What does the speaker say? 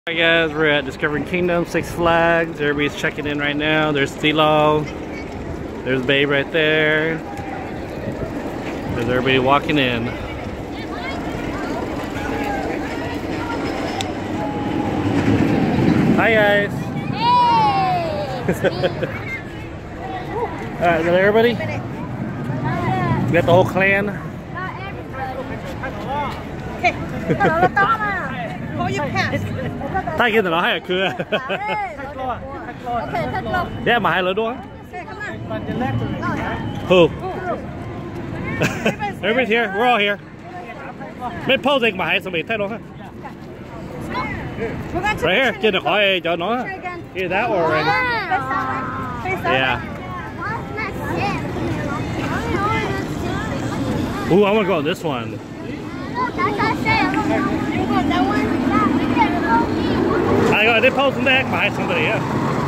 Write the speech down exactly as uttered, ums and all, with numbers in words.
Hi guys, we're at Discovering Kingdom, Six Flags. Everybody's checking in right now. There's Stilo. There's Babe right there. There's everybody walking in. Hi guys. Hey! Alright, is that everybody? You got the whole clan? Not everybody. Hold your pass. 太見到我係佢啊 Okay, take look. 你係買咗多 Okay, come on. Who? Everybody's here. We're all here. 咩 posing 買係咪睇到 Right here. 見到可以就攞 Either that or right Yeah. Ooh, I want to go on this one. I got they posing back by somebody else.